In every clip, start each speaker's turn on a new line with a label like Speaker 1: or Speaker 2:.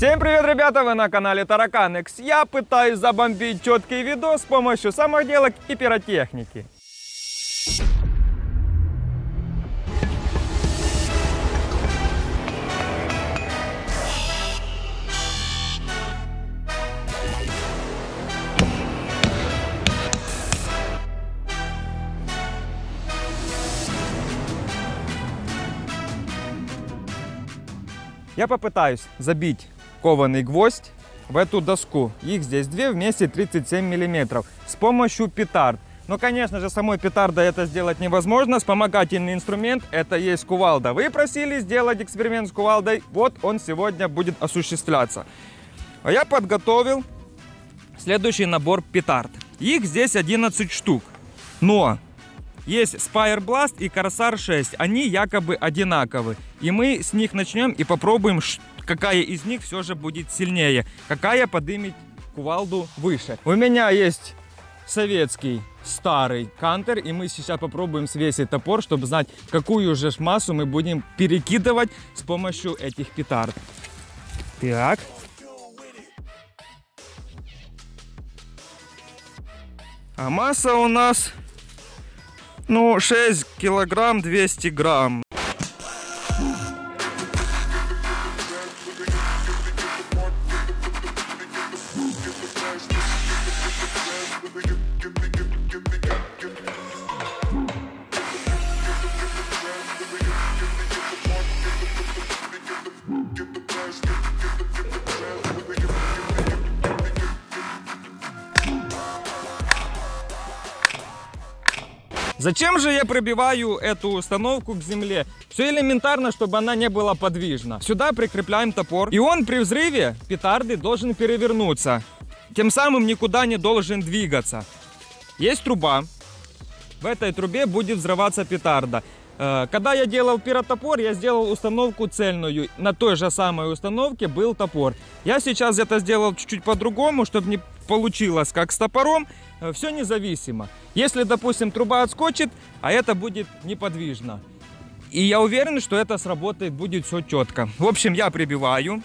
Speaker 1: Всем привет, ребята! Вы на канале Таракан X. Я пытаюсь забомбить четкий видос с помощью самоделок и пиротехники. Я попытаюсь забить кованый гвоздь в эту доску. Их здесь две, вместе 37 мм. С помощью петард. Но, конечно же, самой петардой это сделать невозможно. Вспомогательный инструмент — это есть кувалда. Вы просили сделать эксперимент с кувалдой. Вот он сегодня будет осуществляться. А я подготовил следующий набор петард. Их здесь 11 штук. Но есть Spire Blast и Corsair 6. Они якобы одинаковы. И мы с них начнем и попробуем, какая из них все же будет сильнее. Какая поднимет кувалду выше. У меня есть советский старый кантер. И мы сейчас попробуем свесить топор, чтобы знать, какую же массу мы будем перекидывать с помощью этих петард. Так. А масса у нас... 6 килограмм 200 грамм. Зачем же я прибиваю эту установку к земле? Все элементарно, чтобы она не была подвижна. Сюда прикрепляем топор, и он при взрыве петарды должен перевернуться. Тем самым никуда не должен двигаться. Есть труба. В этой трубе будет взрываться петарда. Когда я делал пиротопор, я сделал установку цельную. На той же самой установке был топор. Я сейчас это сделал чуть-чуть по-другому, чтобы не получилось как с топором. Все независимо. Если, допустим, труба отскочит, а это будет неподвижно. И я уверен, что это сработает, будет все четко. В общем, я прибиваю.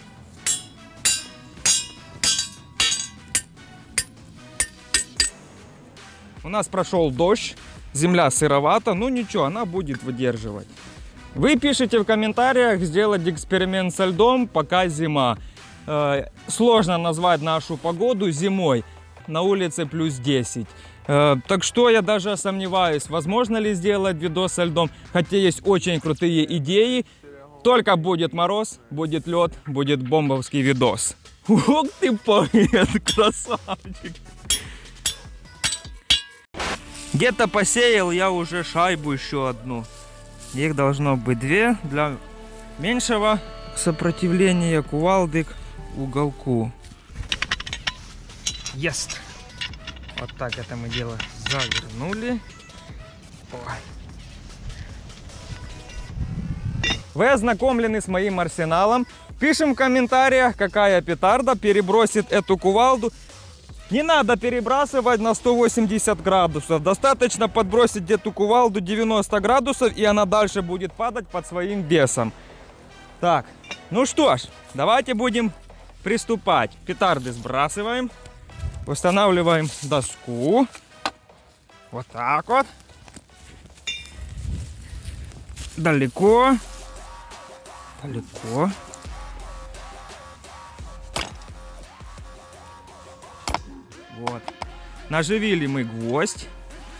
Speaker 1: У нас прошел дождь, земля сыровата, ну ничего, она будет выдерживать. Вы пишите в комментариях сделать эксперимент со льдом, пока зима. Сложно назвать нашу погоду зимой. На улице плюс 10. Так что я даже сомневаюсь, возможно ли сделать видос со льдом. Хотя есть очень крутые идеи. Только будет мороз, будет лед, будет бомбовский видос. Ух ты, поэт, красавчик. Где-то посеял я уже шайбу еще одну. Их должно быть две для меньшего сопротивления кувалды к уголку. Есть. Вот так это мы дело завернули. Ой. Вы ознакомлены с моим арсеналом. Пишем в комментариях, какая петарда перебросит эту кувалду. Не надо перебрасывать на 180 градусов. Достаточно подбросить эту кувалду 90 градусов, и она дальше будет падать под своим весом. Так, ну что ж, давайте будем приступать. Петарды сбрасываем. Устанавливаем доску. Вот так вот. Далеко. Далеко. Вот. Наживили мы гвоздь.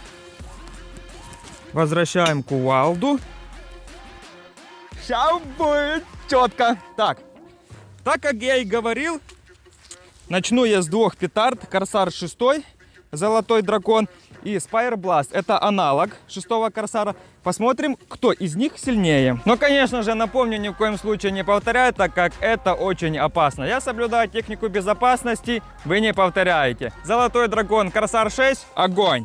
Speaker 1: Возвращаем кувалду. Сейчас будет четко. Так как я и говорил, начну я с двух петард. Corsair 6, Золотой дракон, и Spire Blast. Это аналог 6-го Corsair. Посмотрим, кто из них сильнее. Но, конечно же, напомню, ни в коем случае не повторяю, так как это очень опасно. Я соблюдаю технику безопасности, вы не повторяете. Золотой дракон, Corsair 6, огонь!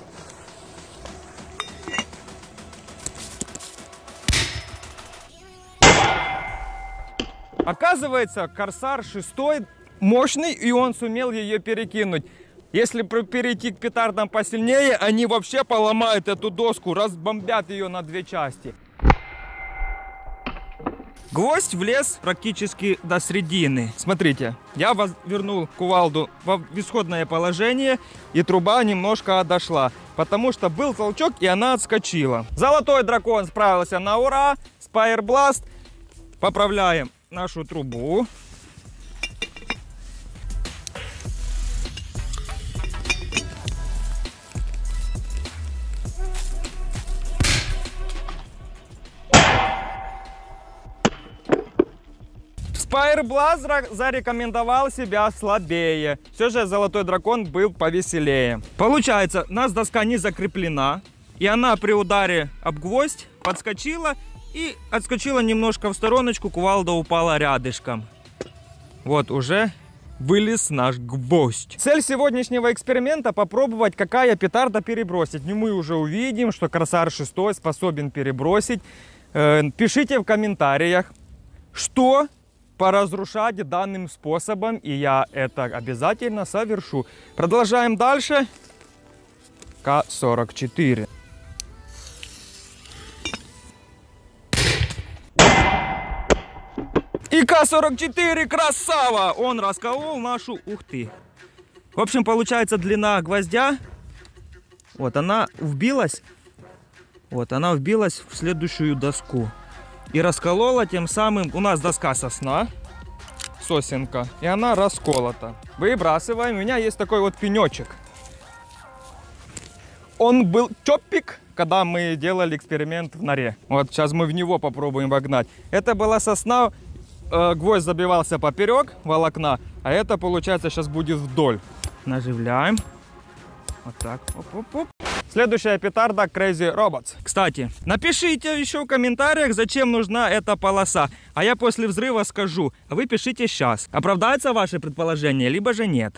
Speaker 1: Оказывается, Corsair 6 мощный, и он сумел ее перекинуть. Если перейти к петардам посильнее, они вообще поломают эту доску, разбомбят ее на две части. Гвоздь влез практически до середины. Смотрите, я вернул кувалду в исходное положение, и труба немножко отошла, потому что был толчок, и она отскочила. Золотой дракон справился на ура. Spire Blast. Поправляем нашу трубу. Spire Blast зарекомендовал себя слабее. Все же Золотой дракон был повеселее. Получается, у нас доска не закреплена, и она при ударе об гвоздь подскочила и отскочила немножко в стороночку, кувалда упала рядышком. Вот уже вылез наш гвоздь. Цель сегодняшнего эксперимента — попробовать, какая петарда перебросить. Ну, мы уже увидим, что Корсар 6 способен перебросить. Пишите в комментариях, что поразрушать данным способом, и я это обязательно совершу. Продолжаем дальше. К-44. И К-44 красава! Он расколол нашу... Ух ты! В общем, получается, длина гвоздя, вот она вбилась, в следующую доску. И расколола тем самым, у нас доска сосна, сосенка, и она расколота. Выбрасываем. У меня есть такой вот пенечек. Он был чопик, когда мы делали эксперимент в норе. Вот сейчас мы в него попробуем вогнать. Это была сосна, гвоздь забивался поперек волокна, а это, получается, сейчас будет вдоль. Наживляем. Вот так. Оп-оп-оп. Следующая петарда Crazy Robots. Кстати, напишите еще в комментариях, зачем нужна эта полоса. А я после взрыва скажу. А вы пишите сейчас. Оправдается ваше предположение, либо же нет.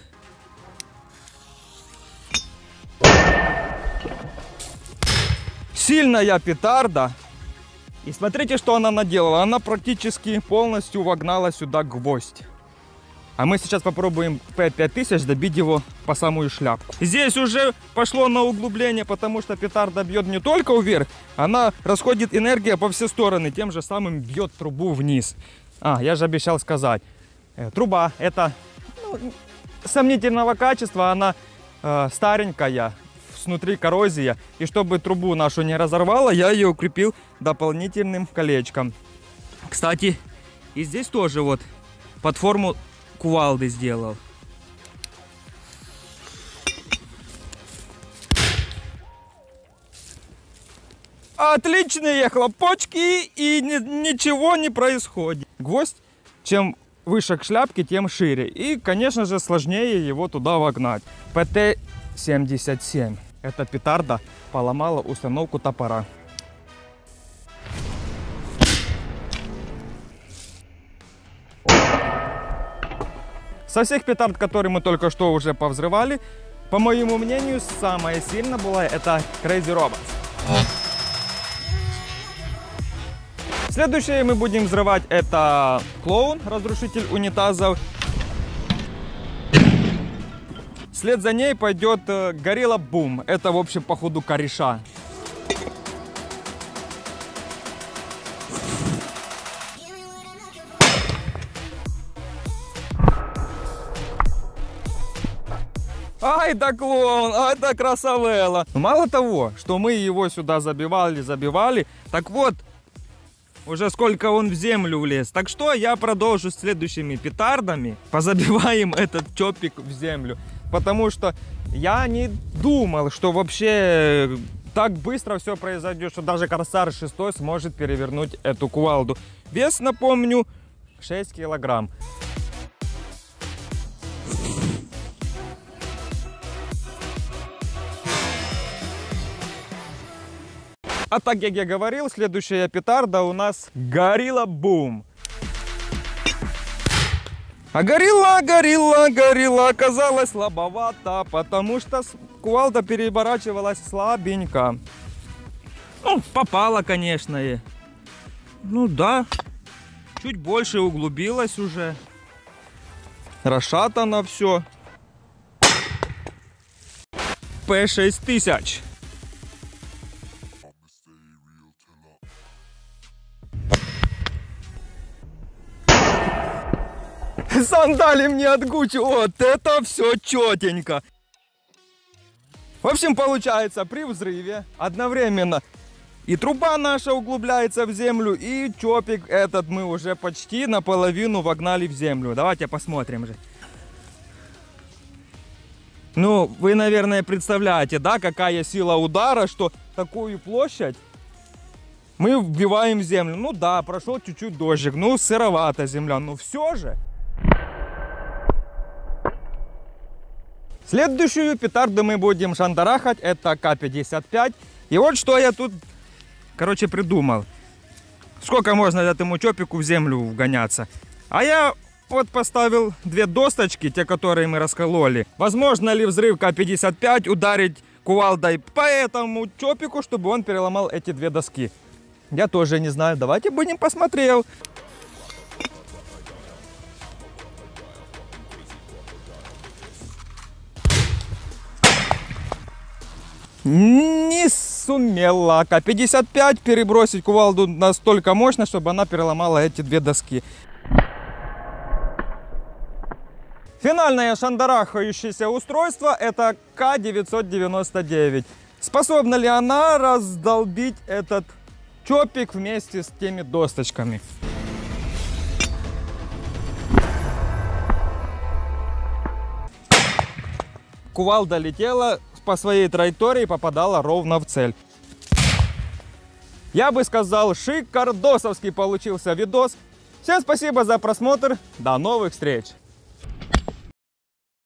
Speaker 1: Сильная петарда. И смотрите, что она наделала. Она практически полностью вогнала сюда гвоздь. А мы сейчас попробуем P5000 добить его по самую шляпку. Здесь уже пошло на углубление, потому что петарда бьет не только вверх, она расходит энергия по все стороны, тем же самым бьет трубу вниз. Я же обещал сказать. Труба это сомнительного качества, она старенькая, снутри коррозия. И чтобы трубу нашу не разорвало, я ее укрепил дополнительным колечком. Кстати, и здесь тоже вот под форму кувалды сделал. Отличные хлопочки, и ничего не происходит. Гвоздь, чем выше к шляпке, тем шире. И, конечно же, сложнее его туда вогнать. ПТ-77. Эта петарда поломала установку топора. Со всех петард, которые мы только что уже повзрывали, по моему мнению, самая сильная была это Crazy Robots. Следующее мы будем взрывать это клоун, разрушитель унитазов. Вслед за ней пойдет Gorilla Boom. Это, в общем, походу кореша. Ай да клоун, ай да красавелла. Мало того, что мы его сюда забивали, так вот, уже сколько он в землю влез. Так что я продолжу с следующими петардами. Позабиваем этот чопик в землю. Потому что я не думал, что вообще так быстро все произойдет, что даже Корсар 6 сможет перевернуть эту кувалду. Вес, напомню, 6 килограмм. А так, как я говорил, следующая петарда у нас Gorilla Boom. А горилла оказалась слабовато, потому что кувалда переворачивалась слабенько. Ну, попала, конечно. Ну да, чуть больше углубилась уже. Расшатано все. P6000. Сандали мне от Гуччи. Вот это все четенько. В общем, получается, при взрыве одновременно и труба наша углубляется в землю, и чопик этот мы уже почти наполовину вогнали в землю. Давайте посмотрим же. Ну, вы, наверное, представляете, да, какая сила удара, что такую площадь мы вбиваем в землю. Ну да, прошел чуть-чуть дождик, ну сыровата земля, но все же. Следующую петарду мы будем шандарахать, это К-55. И вот что я тут, короче, придумал. Сколько можно этому чопику в землю вгоняться. А я вот поставил две досточки, те, которые мы раскололи. Возможно ли взрыв К-55 ударить кувалдой по этому чопику, чтобы он переломал эти две доски? Я тоже не знаю. Давайте будем посмотрел. Не сумела К-55 перебросить кувалду настолько мощно, чтобы она переломала эти две доски. Финальное шандарахающееся устройство — это К-999. Способна ли она раздолбить этот чопик вместе с теми досточками? Кувалда летела по своей траектории, попадала ровно в цель. Я бы сказал, шикардосовский получился видос. Всем спасибо за просмотр. До новых встреч!